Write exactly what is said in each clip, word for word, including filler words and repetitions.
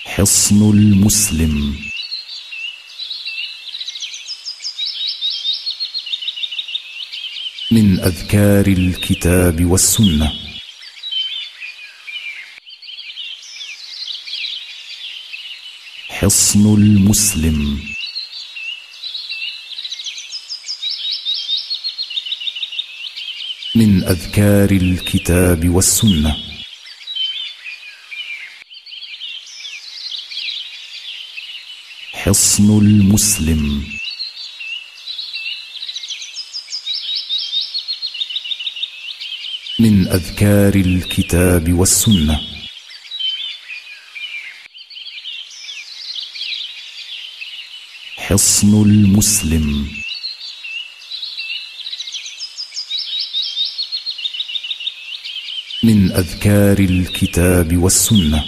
حصن المسلم. من أذكار الكتاب والسنة. حصن المسلم. من أذكار الكتاب والسنة. حصن المسلم. من أذكار الكتاب والسنة. حصن المسلم. من أذكار الكتاب والسنة.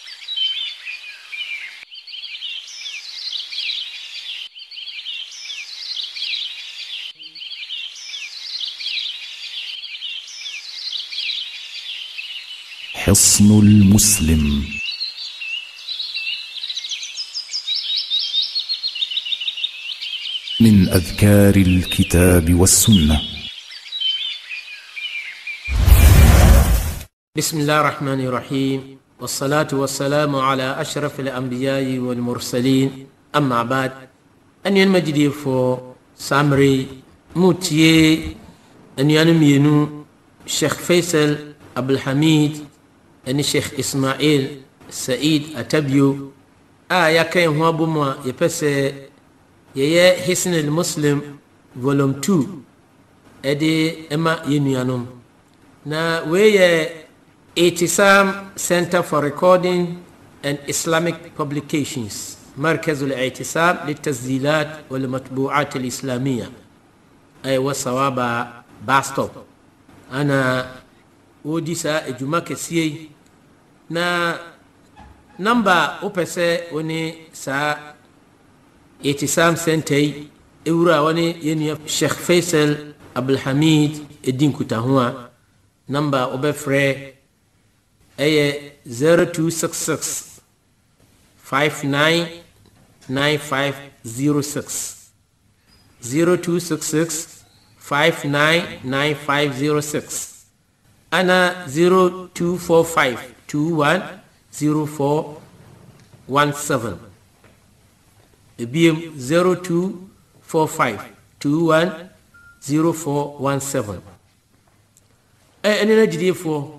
حصن المسلم. من أذكار الكتاب والسنة. بسم الله الرحمن الرحيم، والصلاة والسلام على أشرف الأنبياء والمرسلين، أما بعد. أن ينمجدي فو سامري موتي أن ينمينو الشيخ فيصل عبد الحميد أن الشيخ إسماعيل سعيد أتبيو آية كي هو بما يبسي يي حصن المسلم فولوم two أدي إما ينيانوم na weye Ihtisam Center for Recording and Islamic Publications مركز الاعتصام للتسجيلات والمطبوعات الإسلامية أي وصوابا باستوب. أنا ودي سا إجماك سي na namba opese woni sa Ihtisam Center ewura woni yeni Sheikh Faisal Abdul Hamid Edin Kutahua namba obefre eye zero two six six five nine nine five zero six zero two six six five nine nine five zero six ana zero two four five two one zero four one seven ebiem zero two four five two one zero four one seven. Eh enena jidifo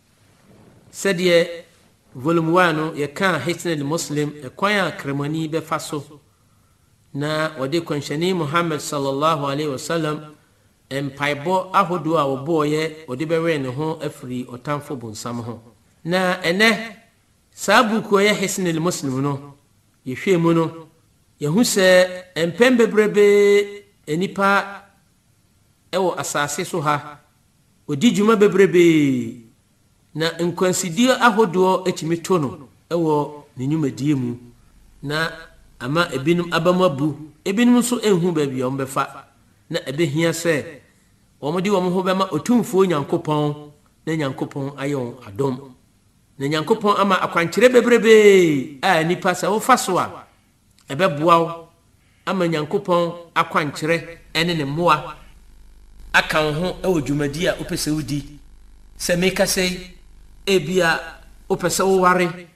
sɛdeɛ volume one yɛ kan Hisn al-Muslim kwan a kremani bɛfa so na wɔde kwanhyɛni Muhammad sallallahu alaihi wasallam mpaebɔ ahodoɔ a wɔbɔɔyɛ wɔde bɛwɛn ne ho afiri ɔtamfo bonsam ho. Na ɛnɛ saa buku yɛ Hisn al-Muslim no yɛhwɛ mu no yɛhu sɛ mpɛn bebrebe enipa ɛwɔ asase so ha odi dwuma bebrebe na nkwansidie ahodoɔ etimi to no ɛwɔ ne nnwumadie mu na ama ebinom abamabu ebinom nso enhu baabi a wɔbɛfa na ebehia sɛ wɔmde wɔn ho bɛma otumfuo Nyankopɔn na Nyankopɔn ayɛ wɔn adom na Nyankopɔn ama akwankyerɛ bebrebe a nipa sɛ wofa so a ɛbɛboa wo ama Nyankopɔn akwankyerɛ ɛne ne mmoa aka wo ho ɛwɔ dwumadi a wopɛ sɛ wodi sɛ meka sɛ ebia wopɛ sɛ woware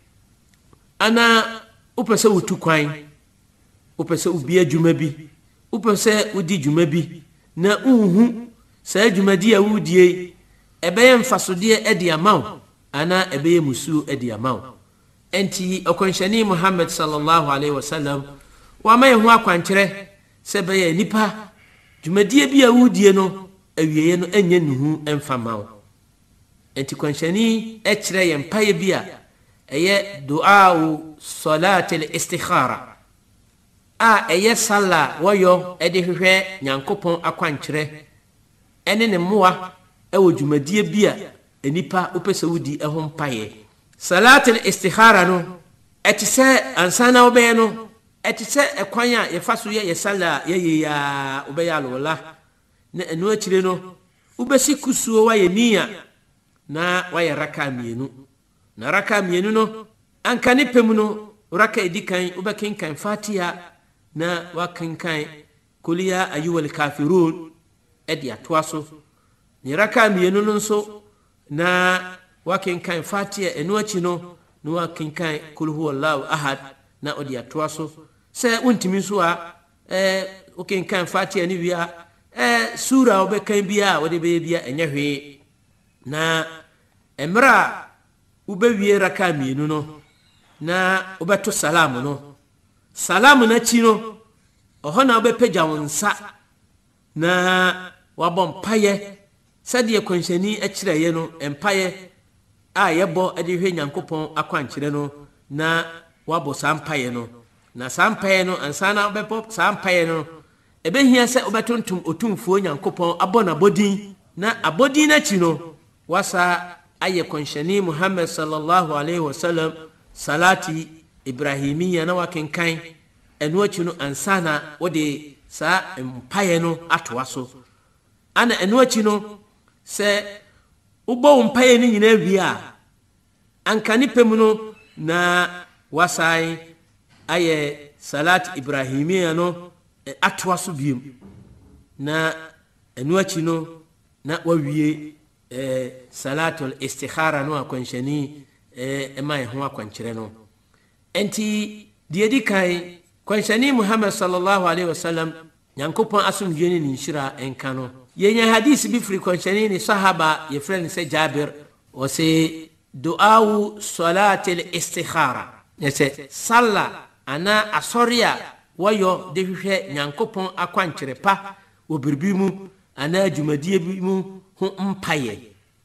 ana wopɛ sɛ wotu kwan wopɛ sɛ wobia dwuma bi wopɛ sɛ wodi dwuma bi na unhu saa dwumadi a wodie ɛbɛyɛ mfasodeɛ ɛde ama wo ana ɛbɛyɛ musuo ɛde ama wo. Enti ɔkwanhyɛni Muhammad sallallahu alaihi wasallam wama yɛ ho akwankyerɛ sɛ bɛyɛ nipa dwumadie bi a wodie no awieye no ɛnyɛ nuhu ɛmfama wo. Enti kwanhyɛni ɛkyerɛ yɛ mpaeɛ bi a ɛyɛ du'a salat al-istikhara a ɛyɛ sala wɔyɔ ɛde hwehwɛ Nyankopɔn akwankyerɛ ɛne ne mmoa ɛwɔ dwumadie bi a enipa wopɛ sɛ wodi ɛho mpaeɛ. Salat al-istikhara no ɛte sɛ ansana wobɛyɛ no ɛte sɛ ɛkwan a yɛfa so yɛ yɛ sala yɛyɛ ya wobɛyɛ alwala na ɛno akyire no wobɛsi kusuo wayɛ niya na wayɛ raka mienu na raka mienu no anka ne pɛmu no raka edi kan ubakinkan fatiha na wakinkan kul ya ayyuhal kafirun edi atwaso ni raka mienu no nso na wakinkan fatiha enu achi no na wakinkan kul huwallahu ahad na odi atwaso se untimi so a eh wakinkan fatiha ni bia eh sura obekan bia wode be bia enyehwe na emra ubewie raka mienu no na ubeto salamu no salamu na chi no oho na ubepagya wonsa na wabom paye sade kwanhyani akireye no empaye a yebo ade hwe Nyankopon akwankyere no na wabo sampaye no na sampaye no ansana ubepo sampaye no ebehia se ubetontum otumfuo Nyankopon abona bodin na abodin na chi no wasa aye kwanhyani Muhammad sallallahu alaihi wasallam salati ibrahimiyya na wakenkan enu achi no ansana wode sa empaye no atoaso ana enu achi no se ubo mpaye ni nyina wia anka nipem no na wasai aye salat ibrahimiyya no e, atoaso biem na enu achi no na wawie e, salatul istikhara no akwanhyani e emai ho akwankyere no enti diedi kai kwanhyani Muhammad sallallahu alaihi wasallam Nyankopon asomdwe ni nhyira enka no yenya hadisi bi firi kwanhyani ni sahaba ye friend se Jabir o se du'a salatil istikhara yese salla ana asoria wayo de hwehwe Nyankopon akwankyere pa obirbi mu ana jumadie bi mu ho mpaye.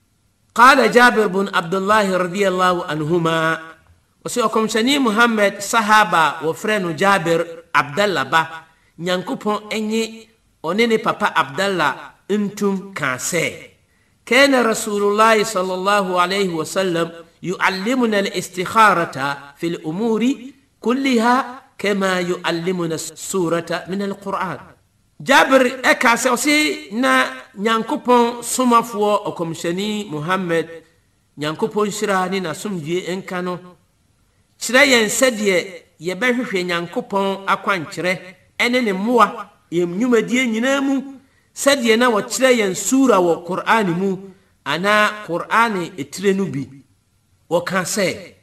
قال جابر بن عبد الله رضي الله عنهما وسيكم شني محمد صحابة وفرن جابر عبد الله با نيانكوبون اني اونيني بابا عبد الله انتم كاسي كان رسول الله صلى الله عليه وسلم يعلمنا الاستخارة في الأمور كلها كما يعلمنا السورة من القرآن. Jabir ekase osi na Nyankopon somafo okomshani Muhammad Nyankopon shirani na sumdie enka no kire yen sede ye behwehwe Nyankopon akwankyere ene ne moa yemnyumadie nyina mu sede na wo kire yen sura wo Qur'ani mu ana Qur'ani etire no bi wo kan se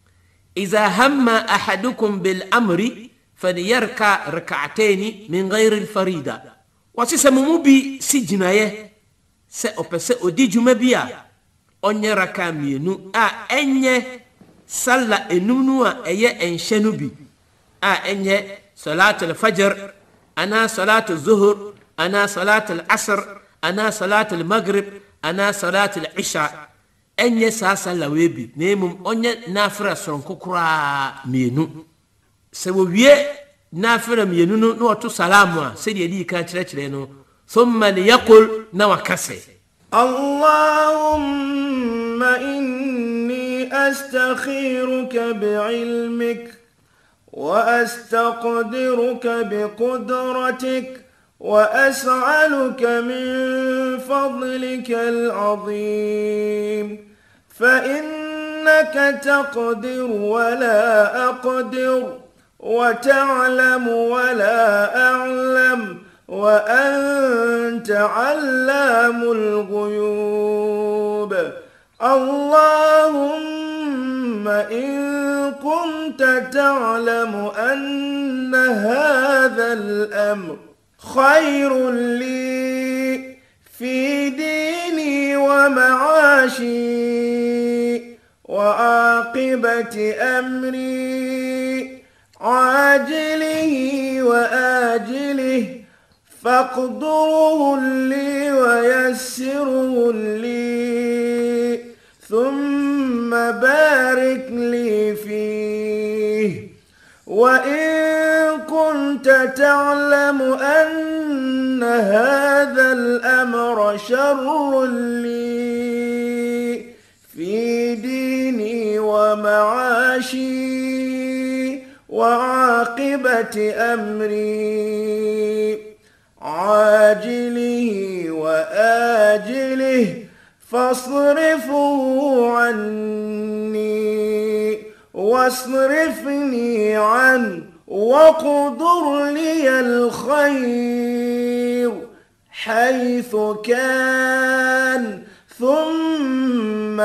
iza hamma ahadukum bil amri فليركع ركعتين من غير الفريضة وسيسمو بي سجنايه سأوبس أودي جمبيا أني ركع مينو آ أني صلى إنونوا أي أنشنو بي آ أني صلاة الفجر أنا صلاة الظهر أنا صلاة العصر أنا صلاة المغرب أنا صلاة العشاء أني ساسا ويبي نيمم أني نافرة سرنكوكرا مينو سوويه نافرم ينونو نو تو سلاموا سيدي دي كان تشرينو ثم ليقول نوكسي اللهم إني أستخيرك بعلمك وأستقدرك بقدرتك وأسألك من فضلك العظيم فإنك تقدر ولا أقدر وتعلم ولا أعلم وأنت علام الغيوب اللهم إن كنت تعلم أن هذا الأمر خير لي في ديني ومعاشي وعاقبة أمري عاجله وآجله فاقدره لي ويسره لي ثم بارك لي فيه وإن كنت تعلم أن هذا الأمر شر لي في ديني ومعاشي وعاقبة أمري عاجله وآجله فاصرفه عني واصرفني عنه واقدر لي الخير حيث كان ثم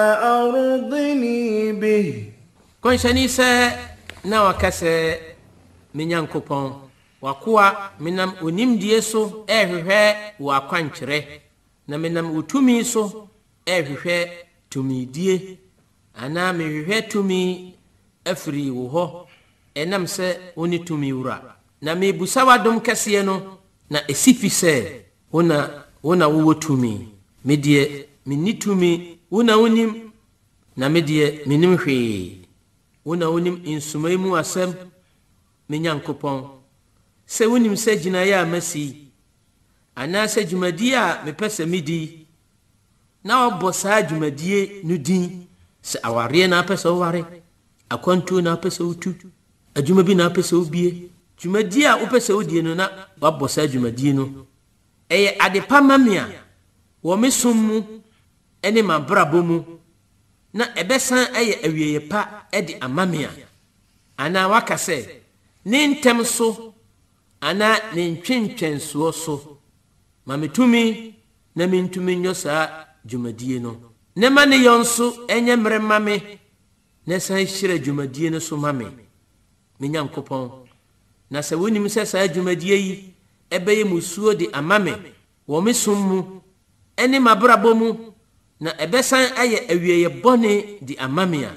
أرضني به. كون شنيسة نوا كسي من ينكوبون وكوا منام ونم ديسو اهوه وكوانشره na menam utumi so ehwehwe tumi die ana mehwehwe tumi afri wo ho enam se oni tumi wura na mebusa wadom kase no na esifi se wona wona wo tumi medie minni tumi wona wonim na medie minim hwe wona wonim insumai mu asem menyankopon se wonim se gina ya masi ana se dwumadie a mepese midi na obosa dwumadie no din se aware na pese ware akwantu na pese utu adwuma bi na pese obie dwumadie a opese odie no na wabosa dwumadie no eye adepa mamia wo mesum mu ene mabrabo mu na ebesan eye awieye pa ede amamia ana wakase ne ntem so ana ne ntwentwenso so mametumi na mintumi nyosa dwumadie no ne ma ne yonso enye mre mame ne san hire dwumadie no so mame menyankopon na se wonim se sa dwumadie yi ebeye musuo de amame wo mesum mu ene mabrabo mu na ebesan aye awieye bone di amamia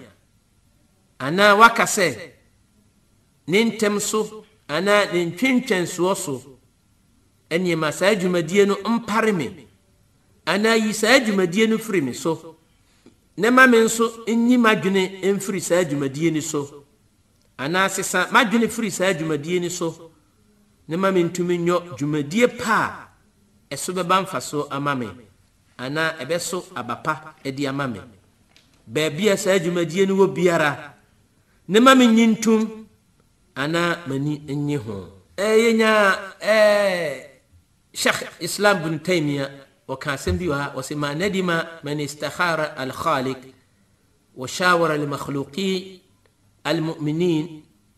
ana wakase ne ntem so ana ne ntwentwenso so enye masa dwumadie no mpare me ana yi sa dwumadie no firi me so ne ma me nso enyi madwene emfiri sa dwumadie ni so ana sesa madwene firi sa dwumadie ni so ne ma me ntumi nyo dwumadie pa eso beba mfaso amame ana ebeso abapa edi amame baabia sa dwumadie no wo biara ne ma me nyintum ana mani enye ho eyenya eh شيخ إسلام بن تيمية وكان سنبيها وسما ندم من استخار الخالق وشاور المخلوقين المؤمنين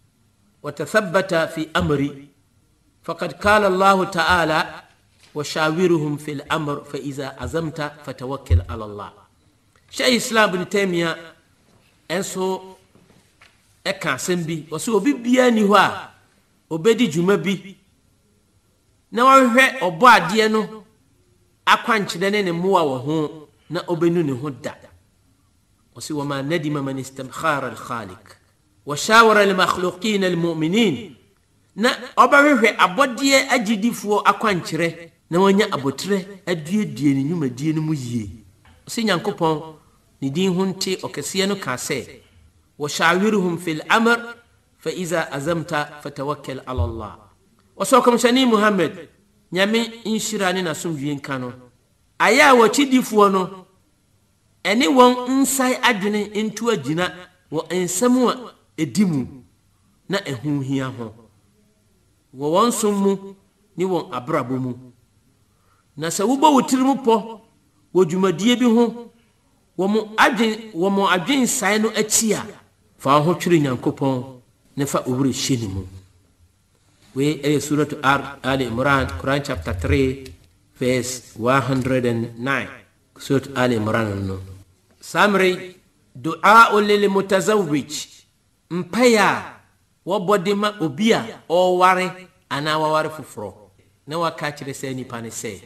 وتثبت في أمري فقد قال الله تعالى وشاورهم في الأمر فإذا عزمت فتوكل على الله. شيخ إسلام بن تيمية أنسو أكان سنبي وسو بيبياني هو وبدي جمبي na wahwe obo ade no akwankyere ne ne moa wo ho na obenu ne ho da osi wama nadima man istamkhara al-khaliq wa shawara al-makhluqin al-mu'minin na obahwe abodie agidifuo akwankyere na wanya abotre aduedue ne nyumadie no mu yie osi nyankopon ne din hunte okese no ka se wa shawiruhum fil amr fa iza azamta fatawakkal ala Allah. Wasokom shani Muhammad nyame inshirani na sumdwie nka no aya wachidifuo no ene won nsai adwene ntu agina wo ensemu a edimu na ehun hia ho wo wonsom mu ni won abrabo mu na se wo bo wotirimu po wo dwumadie bi ho wo mu adwen wo mu adwen sai no achia fa ho twiri nyankopon ne fa owure hyeni mu. We are Surah Al Imran, Quran chapter three, verse one hundred nine. Surah Al Imran. Summary: Dua lil mutazawwij. Mpaya wabodima obia o ware ana waware fufro. Na wakachire se ni pane se.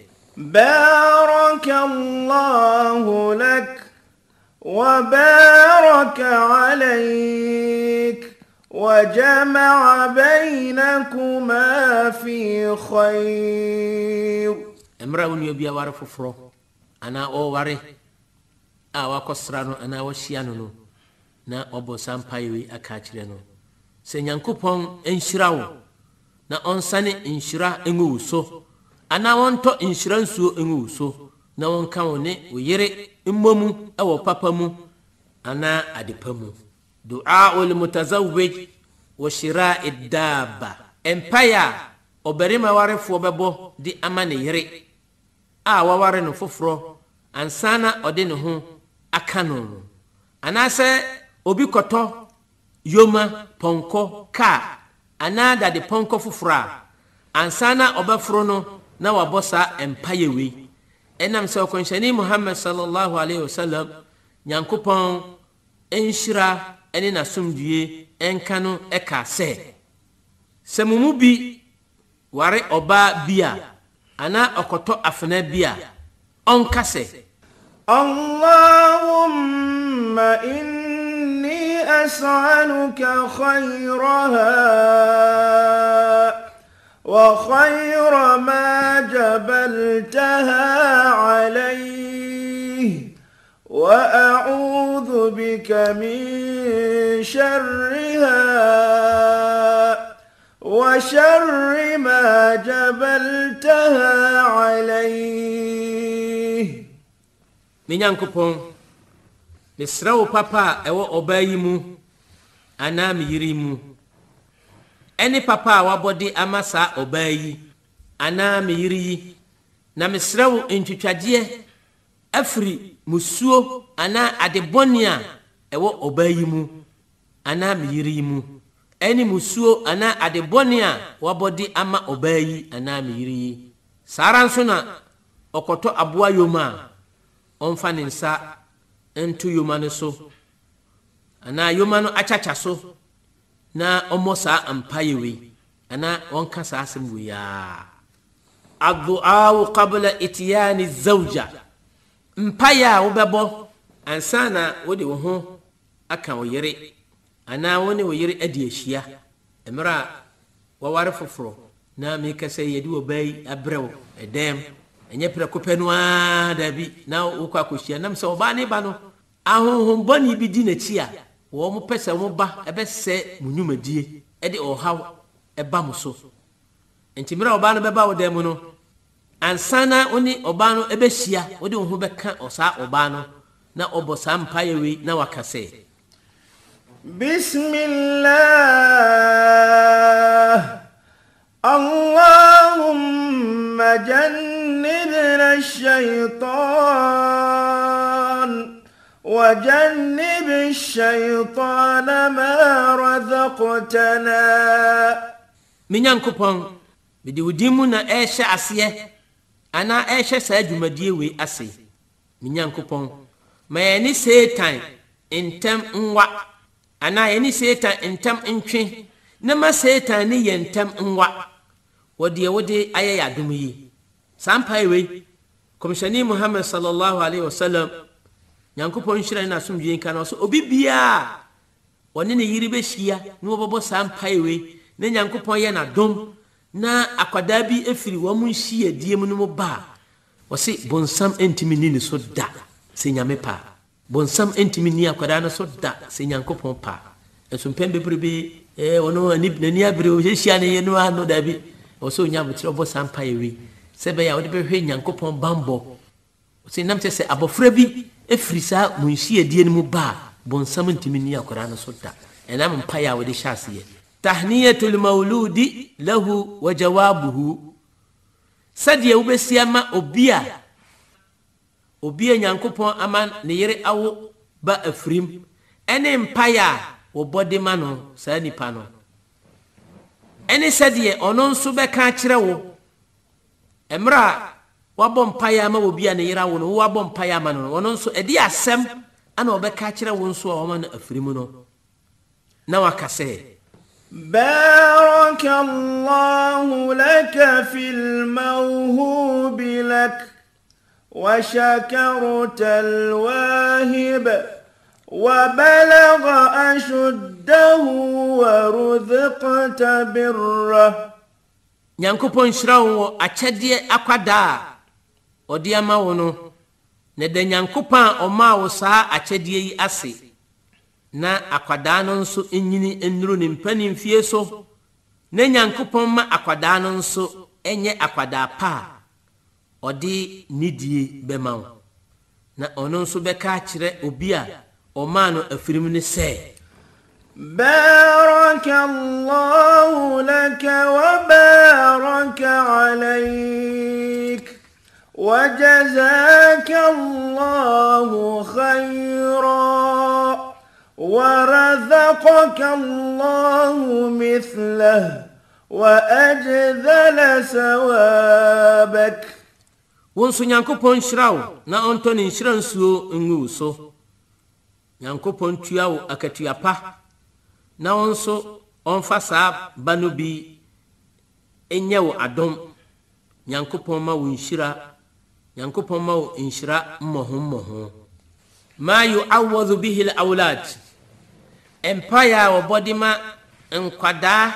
Barakallahu lak wa baraka alayk وجمع بينكما في خير. امرأة يبيا وارف فرو أنا أو واره أو كسرانو أنا وشيانو na obo sampaiwi akachireno se nyankopon enhyirawo na onsane enhyira engu so ana wonto enhyira nsuo engu so na wonka wone oyere emmomu ewo papa mu ana adepa mu. Dua ul mutazawwij wa shira'id dabba. Empire oberima warefo bebo di amane yere a waware no foforo ansana ode ne ho akano anase obi koto yoma ponko ka ana da de ponko fufura ansana obafro no na wabosa empaye we enam se okonshani Muhammad sallallahu alaihi wasallam nyankopon enshira ene na sumdue enka no eka se semumu bi ware oba bia ana okoto afena bia onka se Allahumma inni as'aluka khayraha وخير ما جبلتها عليه وأعوذ بك من شرها وشر ما جبلتها عليه من ينكبون مسراو بابا أو أبايمو أنا ميريمو Any papa wabodi amasa obayi ana meyiri na mesrawo ntwitwaje afri musuo ana adebonia ewo obayi mu ana meyiri mu any musuo ana adebonia wabodi ama obayi ana meyiri sara nso na okoto aboa yoma onfa ne nsa ento yoma ne so ana yoma no achacha so na omosa ampayewe ana wonka sa asem we ya addu'a qabla itiyani zawja mpaya wobebo ansana wode wo ho aka wo yere ana woni wo yere adi ahia emra waware foforo na me kase yedi wo bai abrew edem enye prekopenu a dabi na wo kwa kohia nam se oba ne ba no ahonhom boni bi di na chi a wo mo pese mo ba ebe se munyumadie e de ohaw e ba mo so entimira oba no beba wo dem no ansana oni oba no ebe hia wo de ho beka osa oba no na obosa mpayewe na wakase Bismillah Allahumma jannibna ash-shaytan وجنب الشيطان ما رزقتنا من ينكبون بدي وديمنا ايش اسيه انا ايش ساجمديه وي اسي من ينكبون ما يعني سيطان انتم انوا انا يعني سيطان انتم انتwe نما سيطان ني ينتم انوا ودي ودي ايا يادمي سامpai we komishani Muhammad sallallahu alaihi wasallam Yankopon shira na sumdue nka no so obi bia woni ne yiri be hia no bobo sampaiwe ne Yankopon ye na dom na akwada bi efiri wo mu hia die mu no ba wo se bonsam entimi ni ne so da se nyame pa bonsam entimi ni akwada na so da se Yankopon pa eso mpembe brebe eh wono ani nani abre o hia ne ye no ano da bi wo so nyame tiro bo sampaiwe se be ya wo de be hwe Yankopon bambo se namte se abofra bi efrisa munhie die ne mu ba bonsam ntimi ni akora na so da enam mpaya wo de hyase tahniyatul mauludi lahu wa jawabuhu sadie wo besia ma obia obia Nyankopon aman ne yere awo ba afrim ene mpaya wo bode ma no sa nipa no ene sadie ono nso be ka kire wo emra wabɔ mpaya ma obia ne yira wo no wabɔ mpaya ma no wono nso edi asem ana obeka kire wo nso o ma na afirimu no na wakase barakallahu laka fil mawhub lak wa shakarta al wahib wa balagha ashuddahu wa ruzqta birra Nyankopon shirawo akyede akwada odi ama wo no ne da Nyankopon o ma wo saa akyede yi ase na akwada no nso enyini enuru ne mpani mfie so ne Nyankopon ma akwada no nso enye akwada pa odi nidie bema wo na ono nso beka kire obi a o ma no afirim ne se بارك الله لك وبارك عليك وجزاك الله خيرا ورزقك الله مثله وأجزل ثوابك. Wonso Nyankopon hyirawo na onto ne hyira nsuo ngu so. Nyankopon tuawo akatuapa na wonso onfa saa bano bi enyewo adom. Nyankopon ma wo nhyira, Nyankopon ma wo nhyira mmoho mmoho. Ma yu'awwadhu bihi al-awlad. Empire wo bodima nkwada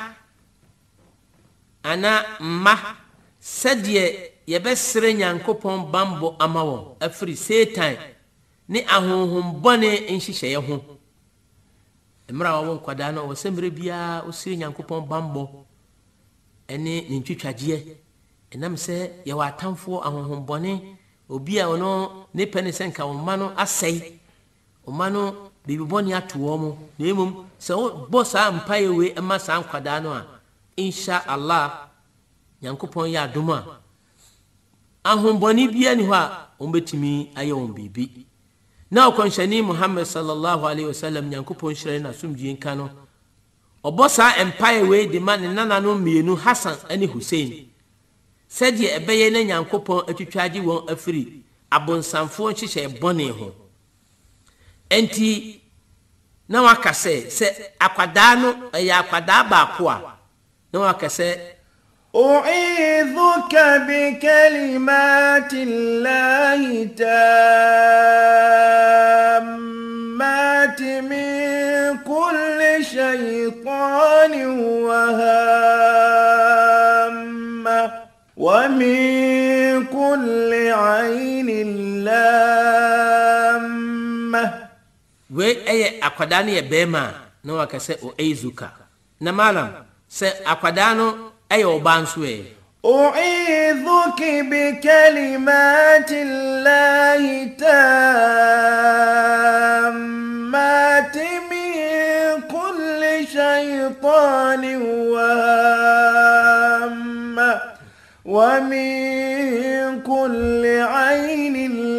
ana ma sadie yebesere Nyankopon bambo amawo afri Satan ni ahonhom bone nhihye ho. Emra wo nkwada no wo semre bia o sire Nyankopon bambo ene ni ntwitwaje enam se ye wa atamfo ahonhom bone obi a ono ne pene senka wo mano asai wo mano bibi bone atowo mo na emum se wo boss ampaye we ema san kwada no a insha Allah Nyankopon ya adoma ahon bone bia ni ho a ombetimi aye won bibi na okonshani Muhammad sallallahu alaihi wasallam Nyankopon shire na sumdie nka no obosa empire we de man nana no mienu Hassan ani Hussein said ye ebeye na Nyankopon atwitwaje won afiri abonsamfo nhihye bone ho enti na wakase se akwada no ya akwada ba ko a na wakase u'idhuka bi kalimati llahi tammati min kulli shaytanin wa hamma ومن كل عين لامة. we eye akwada ne bema na wakase o eizuka na malam se akwada no eye obanso e u'idhuki bi kalimati llahi tammati min kulli shaytanin wa ومن كل عين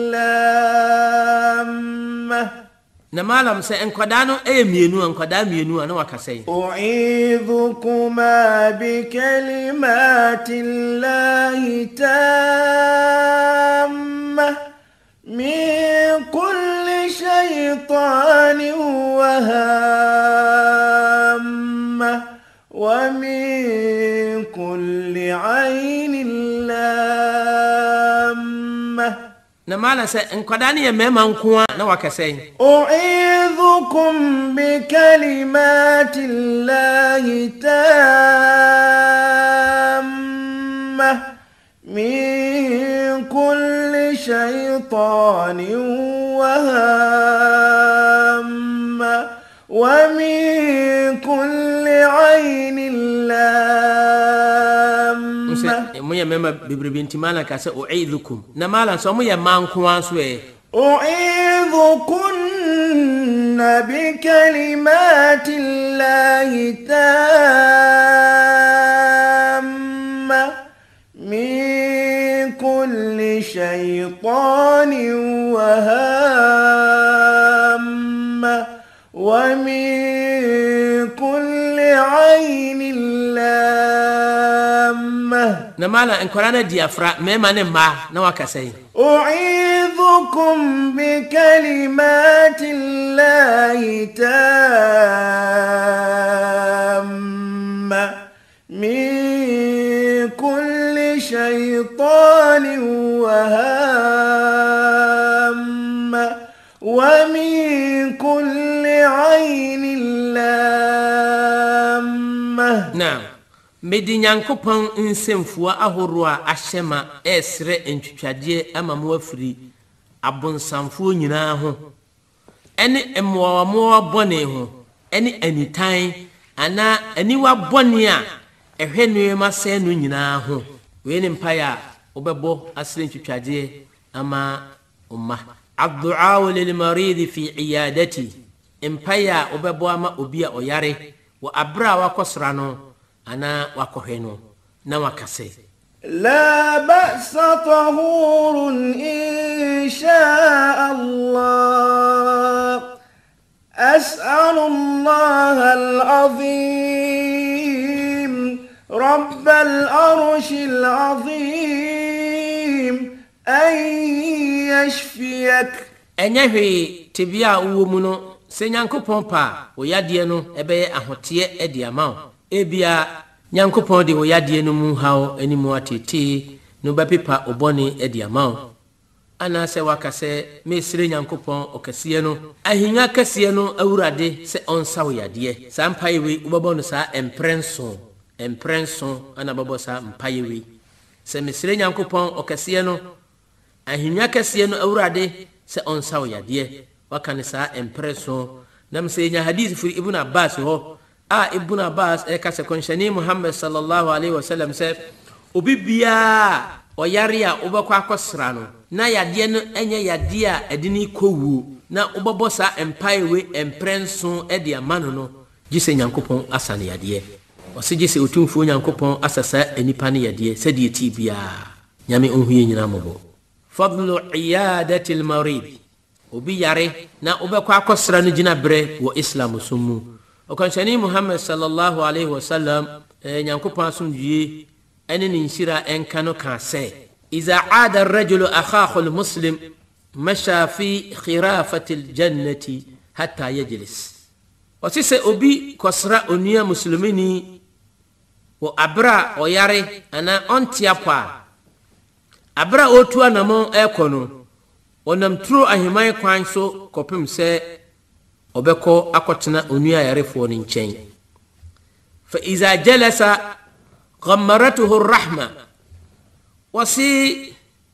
لامة. نمالم سي انكودانو اي مينو انكودا مينو انا وكاساي اعيذكما بكلمات الله تامة من كل شيطان وهامة ومن كل عين لامة. نمالا سي انكوداني يا ميما نكوا نا وكاساي اعيذكم بكلمات الله تامة من كل شيطان وهامة ومن كل عين لامة. مو يا ميما ببربنتي مالا كاسا اعيذكم نمالا سو مو يا مانكوا سو أعيذكن بكلمات الله تامة من كل شيطان وهامة ومن كل عين لامة. نمالا انكورانا ديافرا ميما نما نواكاسي أعيذكم بكلمات الله تامة من كل شيطان وهامة ومن كل عين لامة. نعم medi Nyankopon nsemfua ahoroa ahyema esre entwitwade amamu afiri abonsamfo nyina ho ene emmoamoa bone ho ene anitan ana aniwa bone a ehwenu mase no nyina ho we ne mpaya obebo asre entwitwade ama umma addu'a lil marid fi iyadati empaya obebo ama obi a oyare wa abra wa kosra no أنا وكهنو نوكسي لا بأس طهور إن شاء الله أسأل الله العظيم رب العرش العظيم أن يشفيك. أنهي تبيا ومنو سنyanko pompa oyade no ebe ahote ediamao ebia nyanko pon de oyade no mu hawo animu atete no bapepa obone ediamao ana se wakase mesire nyanko pon okase no ahinya kase no awurade se onsa oyade sampayewe ubabo no sa emprenso emprenso ana babo sa mpayewe se mesire nyanko pon okase no ahinya kase no awurade se onsa oyade wakane sa impresso nam se nya hadith fi ibn abbas ho a ibn abbas e ka se konshani muhammad sallallahu alaihi wasallam se obibia oyare a obakwa akosra no na yade no enye yade a edini kowu na obabo sa empire impresso e de amano no gise nyankopon asane yade o se gise otumfo nyankopon asasa enipa ne yade se de ti bia nyame onhuye nyina mobo fadlu iyadati al-marid obi yare na obekwa akosra no gina bre wo islam sumu okanshani muhammad sallallahu alaihi wasallam e nyankopon asumdue ene ni nshira enka no ka se iza aada ar-rajulu akhahu al-muslim masha fi khirafati al-jannati hatta yajlis osise obi kosra onua muslimini wo abra oyare ana ontiapa abra otu anamo ekono onam tro ahimai kwan so kopim se obeko akotena onua yarefo ni nchen fa iza jalasa ghammaratuhu arrahma wasi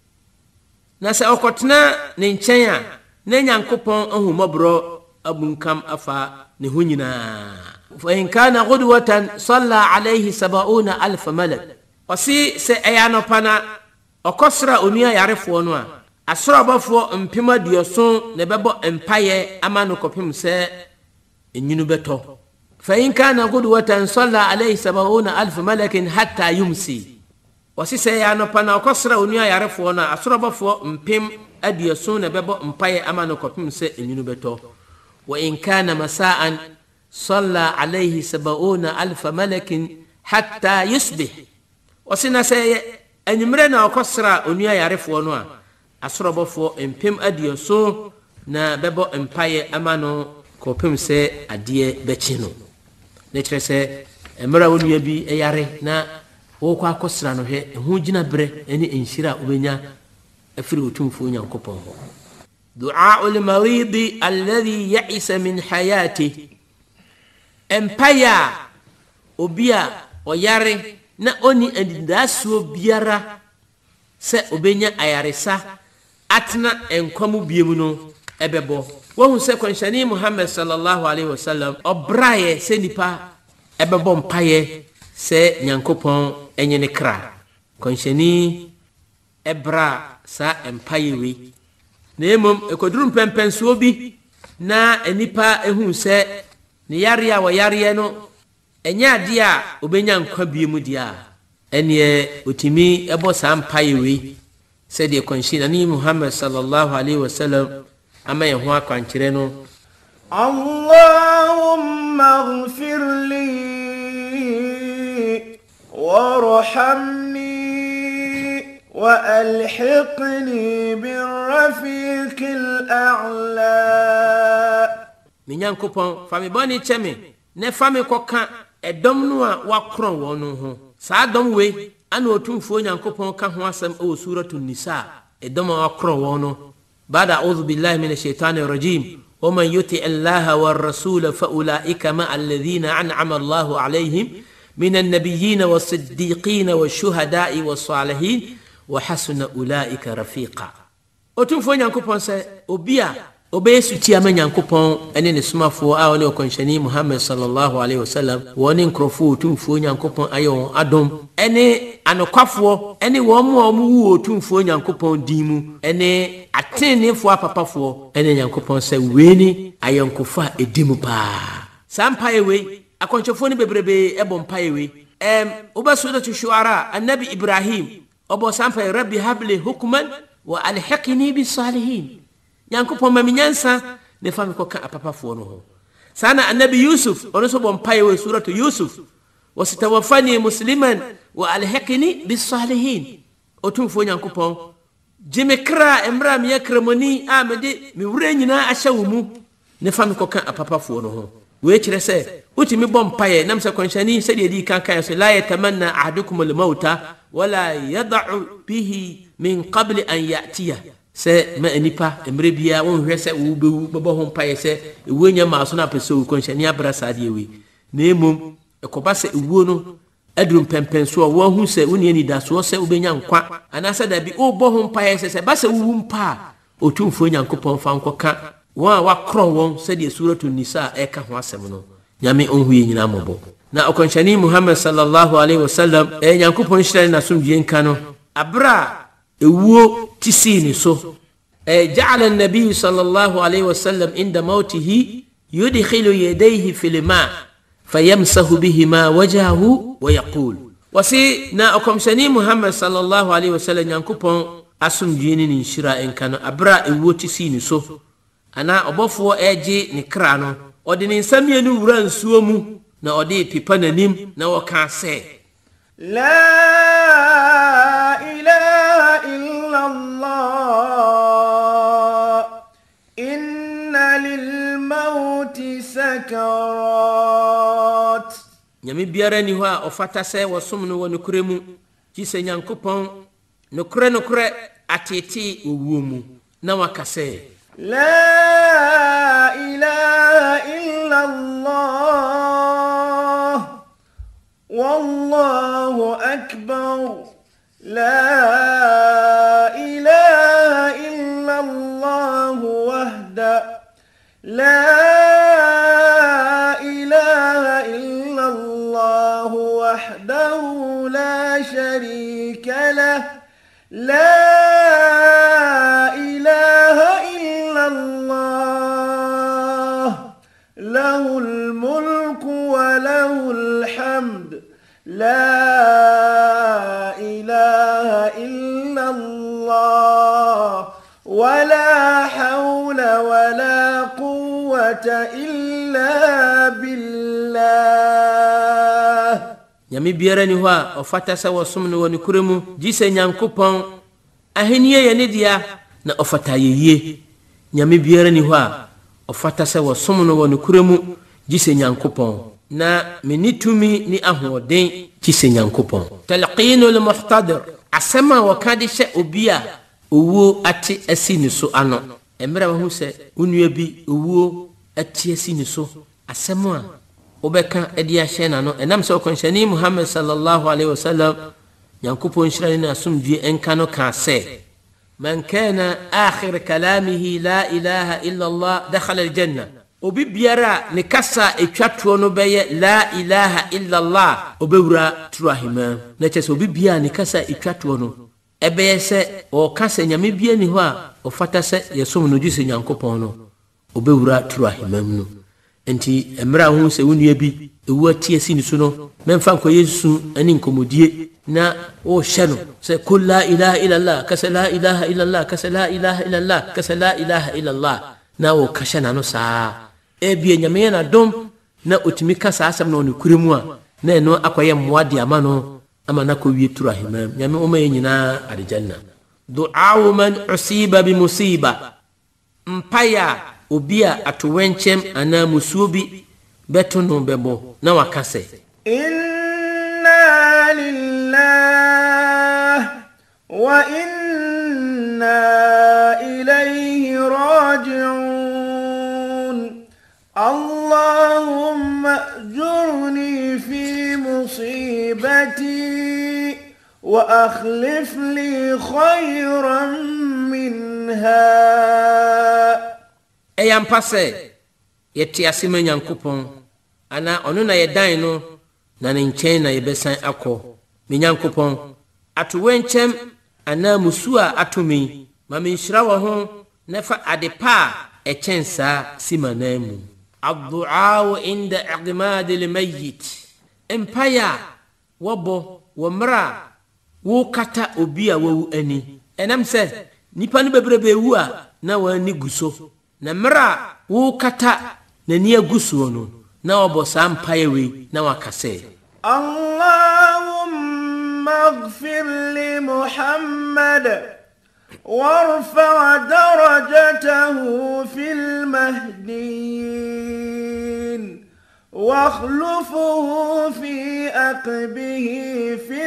nasa okotena ni nchen a na nyankopon ahumobro abunkam afa ne hunyina fa in kana ghudwatan salla alayhi sab'una alf malak wasi se ayano pana okosra onua yarefo no a asorabafo mpema duoson ne bebo empaye amano kopim se enyinu beto fa in kana qudwatan salla alayhi sab'una alf malakin hatta yumsi wasise ya no pana okosra onua yarefo no asorabafo mpem aduoson ne bebo empaye amano kopim se enyinu beto wa in kana masaan salla alayhi sab'una alf malakin hatta yusbih wasina se enyimre na okosra onua yarefo no a asorobofo empem adioso na bebo empaye amano kopem se adie bechino ne kyerese emra wonua bi eyare na wo kwa akosra no he hu gina bre eni enhira obenya afiri otumfo nyankopon ho du'a al-marid alladhi ya'isa min hayati empaya obia oyare na oni andidasuo biara se obenya ayaresa atna enkwamu biemu no ebebo wo hu se konshani muhammad sallallahu alaihi wasallam obraye se nipa ebebo mpaye se nyankopon enyene kra konshani ebra sa empaye we na emom ekoduru pempenso bi na enipa ehu se ne yare a wo yare no enya ade a obenya nkwa biemu dia ene otimi ebo sa mpaye we said ye konshina ni muhammad sallallahu alaihi wasallam ama ye ho akwankyere no Allahumma ighfir li warhamni wa alhiqni birrafiqil a'la minyankopon fami boni cheme ne fami koka edom no a wakron wono ho sa dom we ana otumfo nyankopon ka ho asem o suratu nisa edom wakron wono bada a'udhu billahi minash shaitani rajim ومن يطع الله والرسول فاولئك مع الذين انعم الله عليهم من النبيين والصديقين والشهداء والصالحين وحسن اولئك رفيقا otumfo nyankopon se obia obesu ti ama nyankopon ene ne somafo a woni okonshani muhammad sallallahu alaihi wasallam woni nkrofo otumfo nyankopon ayo adom ene anokwafo ene wo mo omu wu otumfo nyankopon dimu ene atenefo apapafo ene nyankopon se weni ayonkofa edimu pa sampa ewe akonchofo ni bebrebe ebompa ewe em obaso da shuara annabi ibrahim obo sampa rabbi habli hukman wa alhiqni bis salihin nyankopon maminyansa ne fami ko ka apapafo no ho sana annabi Yusuf ono so bom paye we suratu Yusuf wasitawaffani musliman wa alhaqni bis salihin otum fo nyankopon jime kra emra me yakramoni amede me wura nyina ahyawumu ne fam ko kan apapafo no ho we kire se utimi bom paye nam se konshani se de di kan kan se la yatamanna ahadukum al mauta wala yad'u bihi min qabl an ya'tiya se ma enipa emre bia won hwe se wo bewu bebo ho paye se ewu nya ma so na pese wo konshani abrasa de we na emom ekoba se ewu no adrum pempen so wo hu se woni ni da so se ubenya nkwa anasa da bi o bo ho paye se se ba se wu mpa otumfo nyankopon fa nkoka wa wa kro won se de suratu nisa e ka ho asem no nyame onhu ye nyina mobo na okonshani Muhammad sallallahu alaihi wasallam e nyankopon shira na sumdie nka no abra ewuo tisini so e ja'ala an-nabiy sallallahu alaihi wasallam inda mautihi yudkhilu yadayhi fil ma fayamsahu bihima wajhahu wa yaqul wasi na okomshani Muhammad sallallahu alaihi wasallam nyankopon asumdie ni nshira enka no abra ewuo tisini so ana obofo eje ni kra no odi ni nsamie no wura nsuo mu na odi pipa nanim na woka se la ilaha illa Allah inna lil mauti sakarat nyame biara ni ho a ofata se wosom no wonu kuremu kise nyankopon no kure no kure atete owuo mu na waka se لا إله إلا الله والله أكبر لا إله إلا الله وحده لا إله إلا الله وحده لا شريك له لا له الملك وله الحمد لا إله إلا الله ولا حول ولا قوة إلا بالله nyame biara ni ho a ofata se wosom no woni kuremu jise nyankopon ahenie ye ne dia na ofata yeye nyame biara ni ho a ofata se wosom no woni kuremu jise nyankopon na menitumi ni ahoden jise nyankopon talqinul muhtadir asema wakade hye obia owo ate asini so ano emra wa hu se onua bi owo ate asini so asema obeka edi ahye na no enam se okonshani Muhammad sallallahu alaihi wasallam nyankopon shirani na asumdue enka no ka se من كان آخر كلامه لا إله إلا الله دخل الجنة obi biara ne kasa etwatwo no beye la ilaha illa Allah obewura turahima na chese obi biara ne kasa etwatwo no ebeye se o kasa nyame bia ni ho a ofata se yesom no jise nyankopon no obewura turahima no enti emra hu se wonua bi ewu atie sini so no memfa nko Yesu ani nkomodie na o shano se kul la ilaha illa Allah kasa la ilaha illa Allah kasa la ilaha illa Allah kasa la ilaha illa Allah na o kashana no saa ebie nyame na dom na otimi kasa asam na onu kuremu a na eno akoye moade ama no ama na ko wie turahima nyame o maye nyina aljanna du'a man usiba bi musiba mpaya obia atowenchem ana musubi betono bebo na wakase inna lillahi wa inna ilayhi raji'un allahumma ajurni fi musibati wa akhlif li khayran minha eyam pase yeti asime nyankopon ana onu na yedan no na ne nchen na yebesan akọ me nyankopon atowenchem ana musua atomi ma me nhyira wo ho na fa adepa echensa simanamu addu'a inda igmad almayyit empaya wobo womra wo kata obi a wawu ani enam se nipa no bebrebe wu a na wani guso na mra wo kata n'ani agu soɔ no na ɔbɔ saa mpaeɛ wei na waka sɛ Allahumma ighfir li Muhammad وارفع درجته في المهديين واخلفه في عقبه في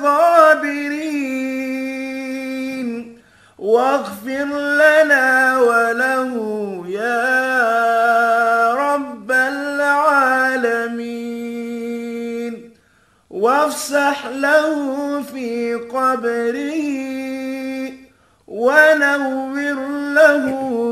الغابرين واغفر لنا وله يا رب العالمين وافسح له في قبره ونور له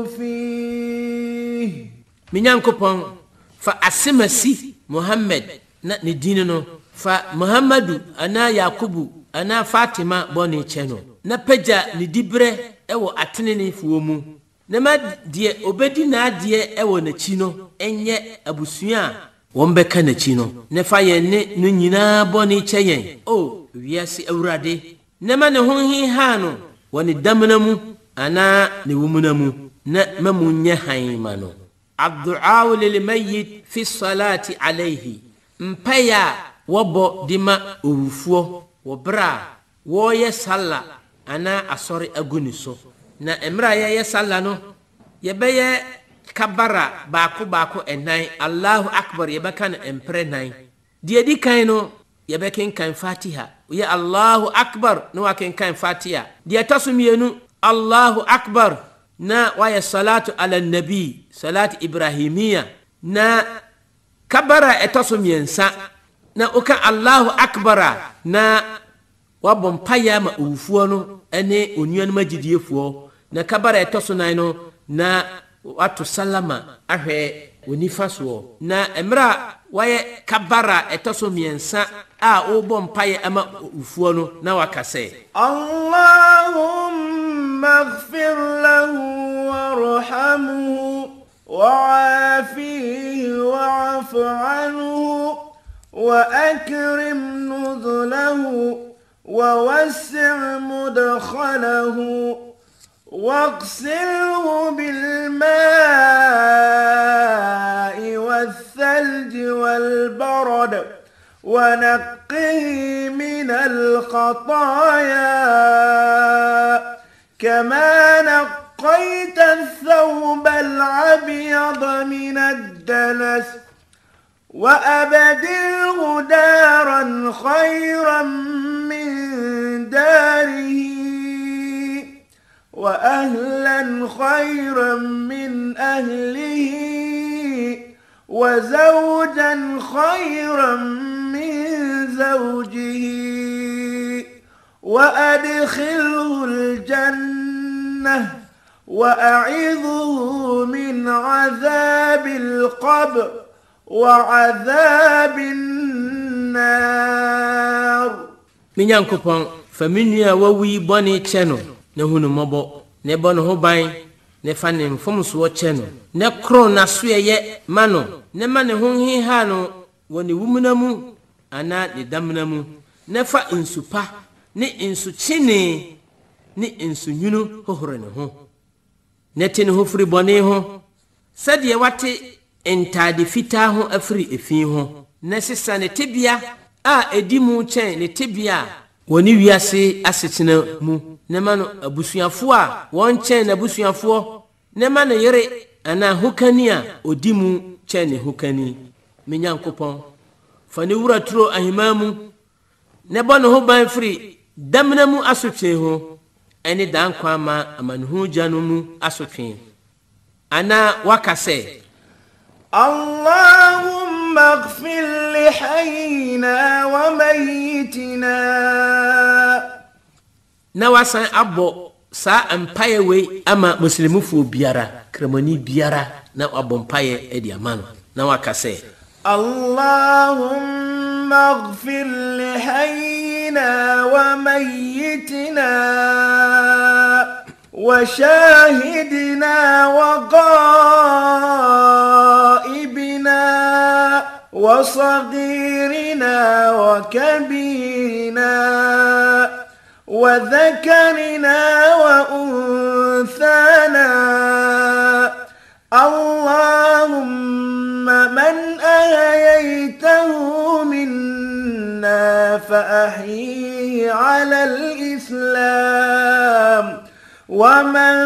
فيه. من ينكبون فأسمسي محمد نديننا فمحمد أنا يعقوب أنا فاطمة بني تشنو نبجا ندبره أو أتنيني فومو نما دي أبدي نادي أو نتشينو إني أبو سيان ومبكا نتشينو نفايني نينا بني تشين أو وياسي أورادي نما نهوني هانو wani damna mu ana ni wumuna mu na mamunye haimano addu'a lil mayyit fi salati alayhi mpaya wobo dima owufuo wobra wo ye salla ana asori aguni so na emra ye ye salla no ye beye kabara baako baako enan Allahu akbar ye beka na empre nan die di kan no ye beken kan Fatiha ya Allahu akbar no waken kan Fatiha dia tasumienu Allahu akbar na waya salatu ala nabi salatu ibrahimiyya na kabara etasumiensa na uka Allahu akbara na wabon paya ma ufuo no ene onuan magidiefuo na kabara etosunan no na watu salama ahwe wonifaso na emra waye kabara etosumiensa a obon paye ama ufuo no na wakase Allahumma ighfir lahu warhamhu wa'afihi wa'fu anhu wa akrim nuzulahu wa wassi' mudkhalahu واغسله بالماء والثلج والبرد ونقه من الخطايا كما نقيت الثوب الأبيض من الدنس وأبدله دارا خيرا من داره وأهلا خيرا من أهله وزوجا خيرا من زوجه وأدخله الجنة وأعذه من عذاب القبر وعذاب النار. من ينكبون فمن يووي بني تشنو ne hunu mobo ne bono ho ban ne fa ne mfomso wo che no ne kro na so ye mano ne ma ne honhi ha no woni wumuna mu ana ne damna mu ne fa insupa ne insu chine ne insu nyunu hohore ne ho ne tin ho firi bone ho sade wate entade fita ho afiri efi ho ne sesa ne tebia a edimu chen ne tebia woni wiase asetena mu ne ma no abusuafo a won chen na abusuafo ne ma no yere ana hokani a odimu chen ne hokani menyankopon fa ne wura turo ahimamu ne bono ho ban firi damna mu asotwe ho ene dan kwa ma amanhu janu mu asotwe ana wakase اللهم اغفر لحينا وميتنا نواسان ابو سا امبايه وي اما مسلمفو بيارا كرماني بيارا نا ابو امبايه ادي امانو نواكاسه اللهم اغفر لحينا وميتنا وشاهدنا وغائبنا وصغيرنا وكبيرنا وذكرنا وأنثانا اللهم من أحييته منا فأحيه على الإسلام ومن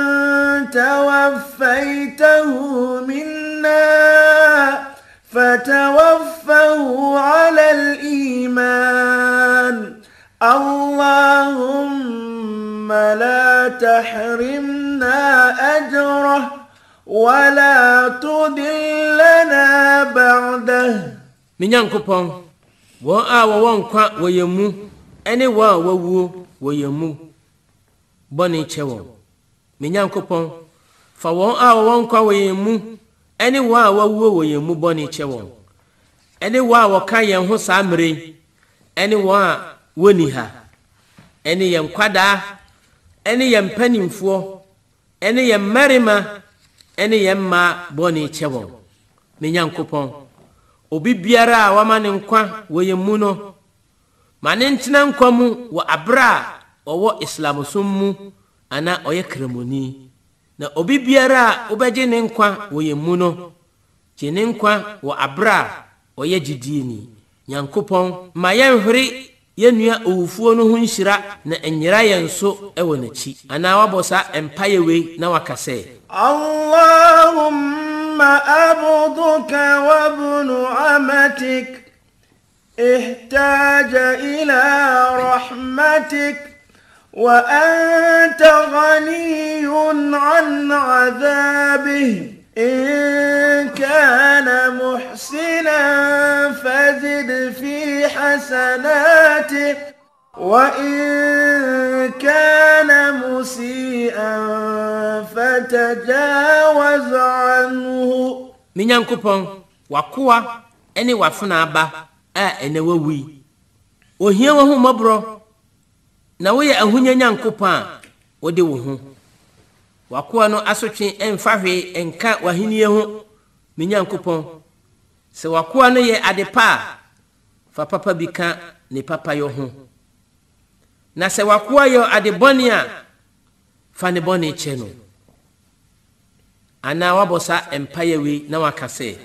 توفيته منا فتوفه على الإيمان اللهم لا تحرمنا أجره ولا تضلنا بعده. Minyankopon won a won kwa woyemu ene wa wawuo woyemu boni chewo. Minyankopon fa won a won kwa woyemu ene wa wawuo woyemu boni chewo. Ene wa woka yen ho samre ene wa woni ha ene yen kwada ene yen panimfo ene yen marima ene yemma boni chewo. Minyankopon obi biara a wama ne nkwa woyemu no ma ne ntena nkwa mu wo abra owo islam som mu ana oye kremoni na obi biara obeje ne nkwa woyemu no je ne nkwa wo abra oye gidieni. Nyankopon ma yenhwere yenua owufuo no ho nhyira na enyira yenso ewo nachi ana wabosa empaye we na wakase Allahumma abduka wa ibnu amatik ihtaja ila rahmatik wa anta ghaniyun an adhabih إن كان محسنا فزد في حسناته وإن كان مسيئا فتجاوز عنه. Minyankopon wakoa ene wafuna aba a ene wawi ohia wo hu mobro na wo ye ahunya Nyankopon a wode wo hu wakoa no asotwe emfahwe enka wahenie ho. Minyankopon se wakoa no ye adepa fa papa bika ne papa yo ho na se wakoa yo adeboni a fa ne boni cheno ana wabosa empaye we na wakase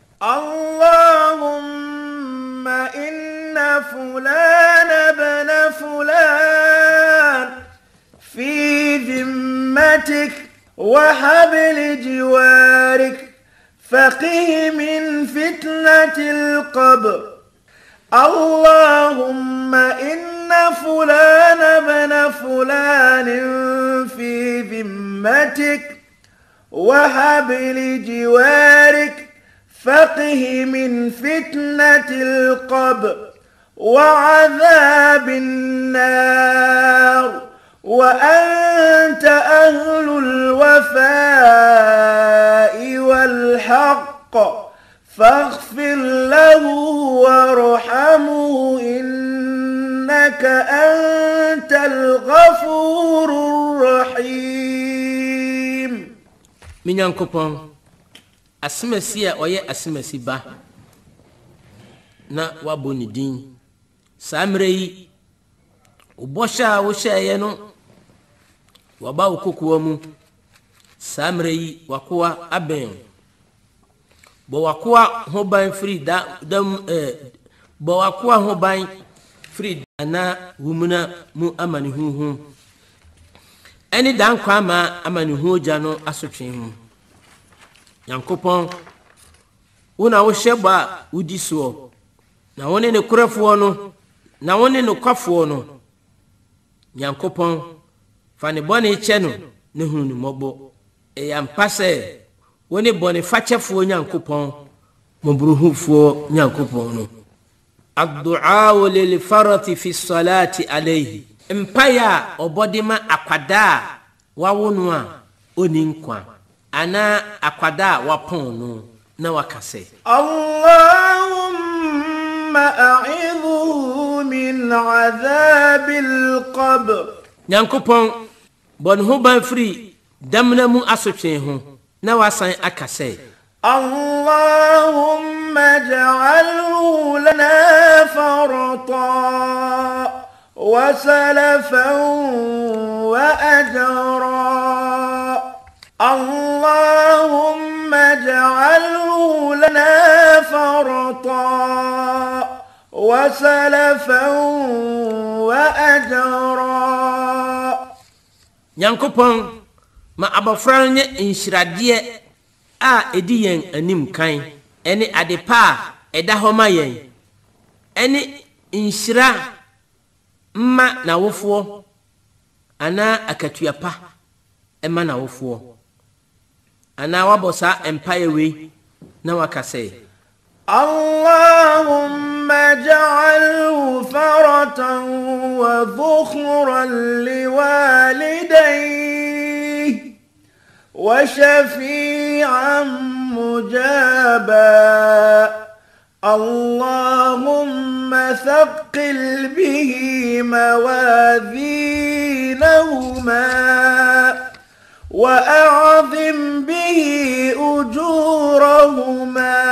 Allahumma inna fulana bana fulan في ذمتك وحبل جوارك فقه من فتنة القبر اللهم إن فلان بن فلان في ذمتك وحبل جوارك فقه من فتنة القبر وعذاب النار وأنت أهل الوفاء والحق فاغفر له وارحمه إنك أنت الغفور الرحيم. Minyankopon asimasi a oye asimasi ba na waboni din samre yi ubosha wo hye no waba ukokuwa mu samre yi wakoa aben bo wakoa hoban free da dam eh bo wakoa hoban free na wumuna mu amani huhu eni dan kwa ma amani huja no asotwe hu. Nyankopon una wo hyeba udi so na wone ne kurafo no na wone ne kwafo no Nyankopon fane bone cheno ne hunu mobo e yampase woni bone fachefo Nyankopon mobruhufo Nyankopon no. Ad-du'a lil farati fi salati alayhi empaya obodima akwada wawonu a oninkwa ana akwada wapon no na wakase Allahumma a'idhu min 'adhabil qabr. Nyankopon bon ho ban free damna mu asotwe ho na wasan akase Allahumma ij'alhu lana farata wa salafan wa ajra اللهم اجعله لنا فرطا وسلفا وأجرا. Nyankopɔn ma abɔfra no nye nhyiradeɛ a edi yɛn anim kan ɛne adepa a ɛda hɔ ma yɛn ɛne nhyira mma na wofoɔ ana akatua pa ɛma na wofoɔ ana wabɔ saa empire wei na waka sɛ اللهم اجعله فرطا وذخرا لوالديه وشفيعا مجابا اللهم ثقل به موازينهما وأعظم به أجورهما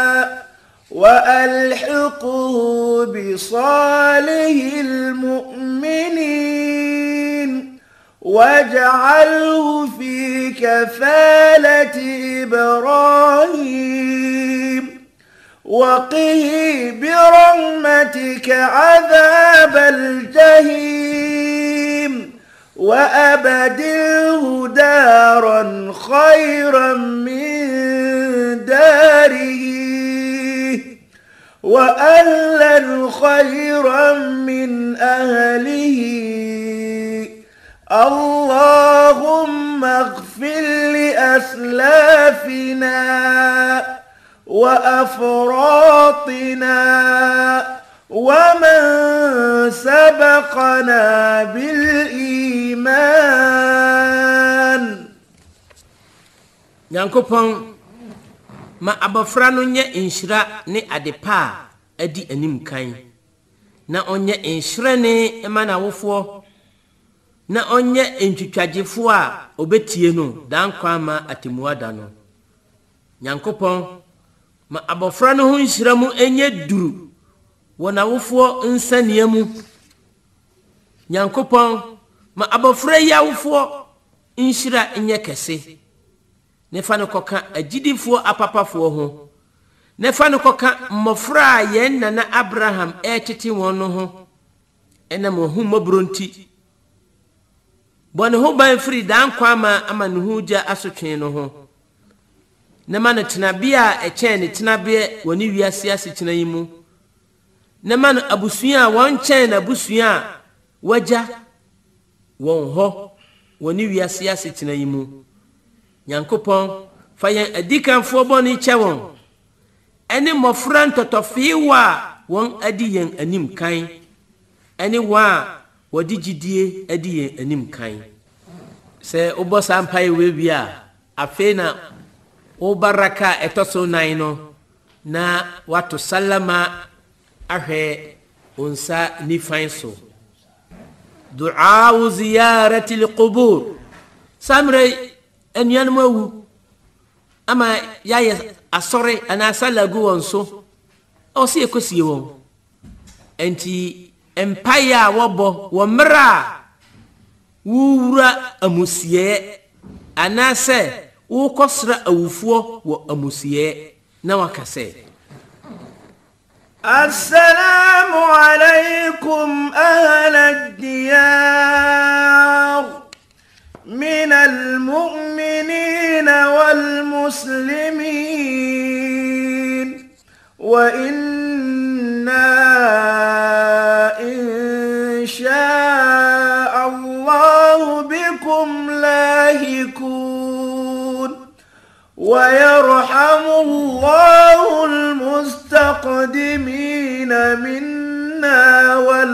وألحقه بصالح المؤمنين واجعله في كفالة إبراهيم وقه برحمتك عذاب الجحيم وأبدله دارا خيرا من داره وأهلا خيرا من أهله اللهم اغفر لأسلافنا وأفراطنا ومن سبقنا بالإيمان. Nyankopɔn ma abɔfra no nye nhyira ne adepa adi anim kan na onye nhyira ne ema na wofoɔ na onye ntwitwagefo a obetie no dan kwa ma atemuada no. Nyankopɔn ma abɔfra no ho nhyira mu enye duru wona wofoɔ nsania mu. Nyankopɔn ma abɔfra yi awofoɔ nhyira enye kɛse ne fa no koka agidifoɔ apapafoɔ ho ne fa no koka mmɔfra a yɛn nana Abraham ɛtete wɔn no ho ɛna mo hu mobronti bɔne ho ban firi dan kwa ma ama ne ho gya asotwe no ho ne ma no tenabea a ɛkyɛn ne tenabea wɔ ne wiase ase tena yi mu ne ma no abusua a wɔn kyɛn na abusua a wagya wɔn hɔ wɔ ne wiase ase tena yi mu. Nyankopɔn fa yɛn adikanfoɔ bɔne kyɛ wɔn ɛne mmɔfra ntɔtɔfeewa a wɔn adi yɛn anim kan ɛne wɔn a wɔde gyidie adi yɛn anim kan. Sɛ wobɔ saa mpaeɛ wei wie a afei na wobaraka ɛtɔ so nan no na wato salama ahwɛ onsa nifan so. Du'a ziyarati alqubur samre enuanum awu ama yaye asore ana salagu won so o se ekosie won enti empire a wobo wo mra wuwura amusie ana se wo kosra awufuo wo amusie na wakase السلام عليكم أهل الديار من المؤمنين والمسلمين وإنا إن شاء الله بكم لاهقون ويرحم الله المستقدمين منا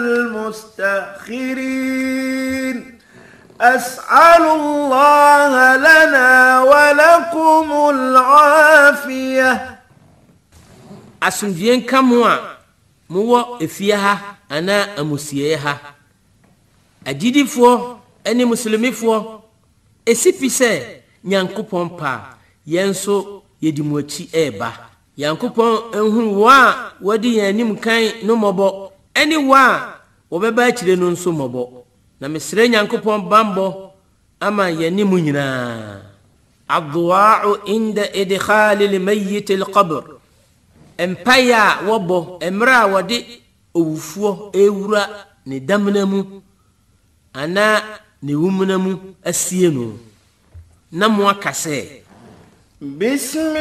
والمستأخرين أسأل الله لنا ولكم العافية. asumdien kamwa muwo efiaha ana amusieha agidifo eni muslimifo esipise nyankopon pa yenso yedimuachi eba yankopon enhuru wa wadi yanim kan no mobo eni wa wobeba akire no nso mobo na mesre nyankopon bambo ama yanimu nyina الضواع عند إدخال الميت القبر امبايا وبو امرا ودي اوفو اورا ندمنمو انا نومنمو اسينو نموا كاسه بسم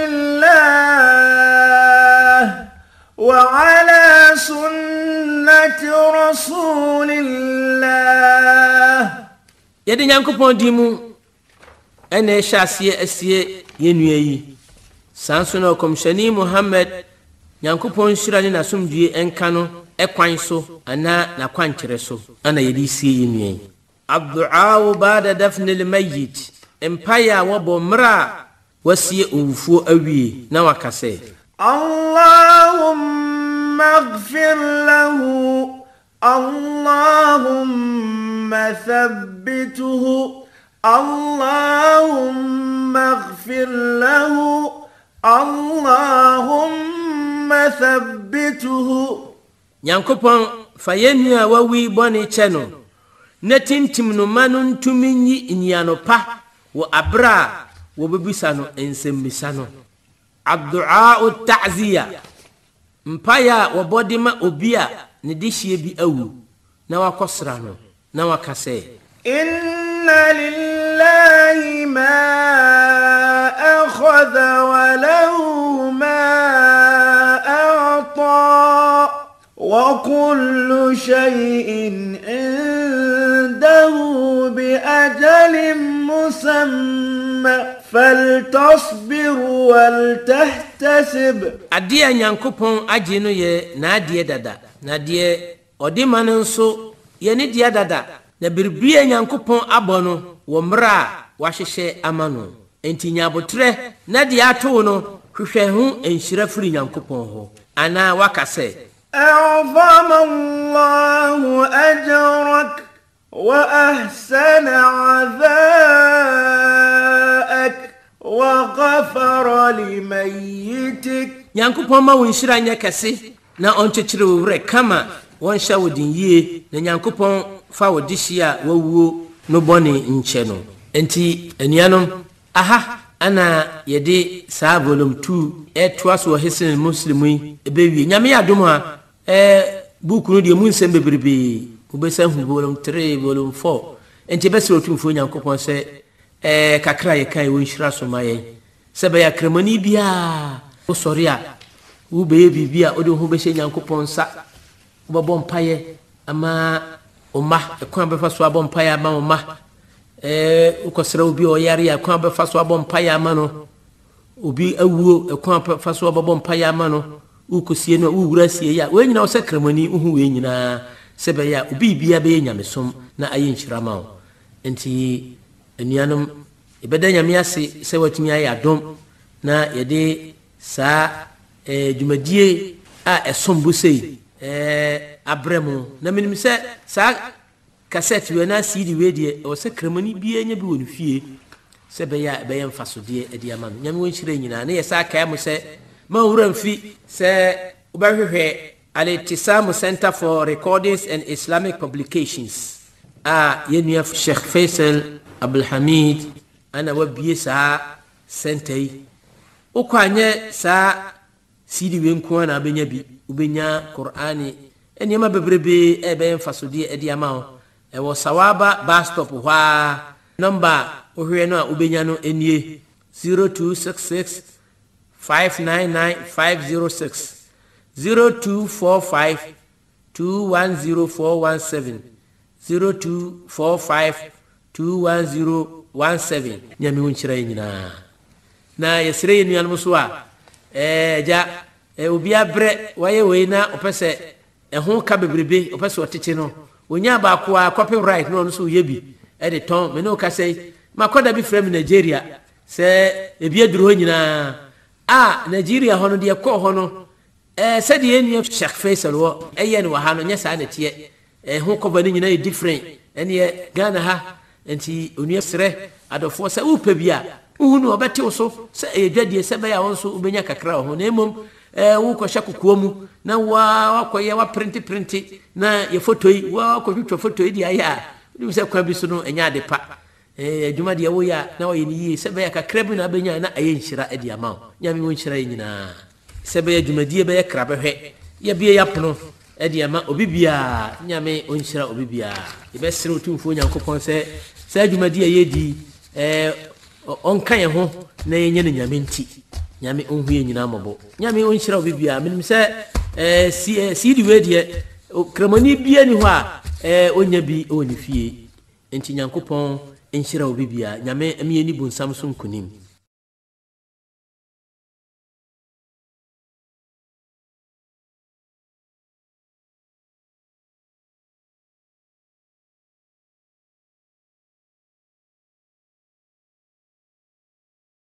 الله وعلى سنة رسول الله يدي نانكوبون ديمو انا شاسيه اسيه ينوي سانسونو كومشاني محمد nyankopon shirani na somdue enka no ekwan so ana na kwankere so ana yedi sie yinwen abdu'a ba'da dafn al-mayyit empaya wa bomra wasie owufuo awie na wakase Allahumma ighfir lahu Allahumma thabbithu Allahumma ighfir lahu Allahumma thabbituhu Nyankopon fayenua wawi boni cheno netintim no manu ntuminyi inyano pa wo abra wo bebisano ensembisano abdu'a ta'ziya mpaya wo bodima obia ne dihie bi awu na wakosra no na wakase inna lillahi ma akhadha wa lahu ma وكل شيء عنده بأجل مسمى فلتصبر ولتحتسب أديا نيانكوبون أجينو يه ناديه دادا ناديه أدي مننسو ينديه دادا نبربيه نيانكوبون أبونو ومرا واشيشي أمانو انتي نيابوتره ناديه أتونو كوشيهون انشرفري نيانكوبون هو أنا وكاسي أعظم الله أجرك وأحسن عذاءك وغفر لميتك Nyankopon ma wonhyira nya kase na onkyekere wure kama wonhya wodin yie na Nyankopon fa wodihia wawuo no bone nche no enti anuanom aha ana yede sa volume two etwas wo hesen muslimu ebewie nyame yadom a eh book no de mu nsem bebrebe ubesa hu volume three volume four enti bese otumfo Nyankopon se eh kakra ye kai wonhyira so maye se be ya kremani bia o sori a wo be bibia o de hu be hye Nyankopon sa wo bo mpaye ama oma ekwan be fa so abom mpaye ama oma eh ukosra obi o yare ya ekwan be fa so abom mpaye ama no obi awuo ekwan be fa so abom mpaye ama no ukosie no uwura sie ya we nyina o sekramani uhu we nyina se be ya obi bia be nyamesom na aye nhyirama o enti enuanom ebeda nyame ase se watumi aye adom na yede sa eh djumadie a esombo sei eh abremu na minim se sa cassette we na C D we de o se kremani bia nya bi wonu fie se be ya be yem fasode e de ama nyame won hire nyina na ye sa kai mo se ma wura mfi se ubahwehwe Al-Ittisam Center for Recordings and Islamic Publications a yenu Sheikh Faisal Abdul Hamid ana wabie sa center ukwanye sa C D we nko na benya bi ubenya Qur'ani enema bebrebe e be yem fasode e de ama e wo Sawaba bus stop hwa number ohwe no a ubenya no enie zero two six six five nine nine five zero six zero two four five two one zero four one seven zero two four five two one zero one seven nyame wonchira nyina na yesre yenu an musoa eh ja e obi abre waye we na opese e ho ka bebrebe opese otete no onya ba ko a copyright no so yebi e de ton me no ka sei makoda bi frame Nigeria se e bi aduro nyina a Nigeria hono de ko hono eh se de enu Sheikh Faisal wo eye no ha no nya sa na tie eh ho ko bani nyina e different ene Ghana ha enti onu esre adofo se upa bia uhunu obete so se e dwadie se be ya won so ubenya kakra ho na emom eh wo ko hyakokuo mu na wa wakoye wa print print na ye photo yi wa ko hwetwa photo yi dia ya udi se kwa bi so no enya de pa eh adwuma de wo ya na wo ye ni yi se be ya kakra bi na benya na aye nhyira e de ama nyame wo nhyira yi nyina se be adwuma die be ya kra be hwe ya bie ya pono e de ama obi bia nyame wo nhyira obi bia e be sere otumfo nyankopon se se adwuma die ye di eh onka ye ho na ye nye nyame nti nyame onhu ye nyina mabo nyame wo nhyira obi bia menim se eh si si di we de kramani bia ni ho a eh onya bi oni fie enti nyankopon enhyira obi bia nyame emiye ni bonsam so nkunim